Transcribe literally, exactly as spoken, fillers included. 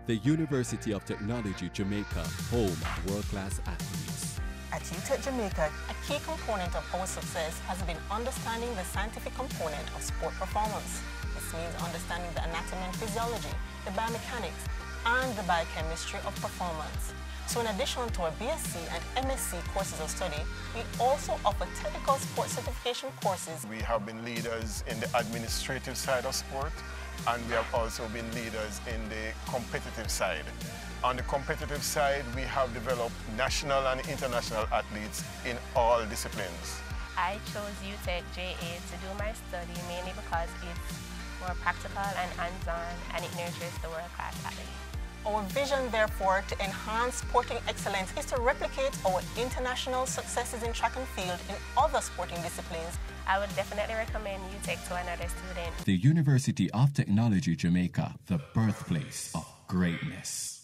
The University of Technology Jamaica, home of world-class athletes. At UTech Jamaica, a key component of our success has been understanding the scientific component of sport performance. This means understanding the anatomy and physiology, the biomechanics, and the biochemistry of performance. So in addition to our B S c and M S c courses of study, we also offer technical sport certification courses. We have been leaders in the administrative side of sport, and we have also been leaders in the competitive side. On the competitive side, we have developed national and international athletes in all disciplines. I chose UTech J A to do my study mainly because it's more practical and hands-on, and it nurtures the world-class athlete. Our vision, therefore, to enhance sporting excellence is to replicate our international successes in track and field in other sporting disciplines. I would definitely recommend UTech to another student. The University of Technology Jamaica, the birthplace of greatness.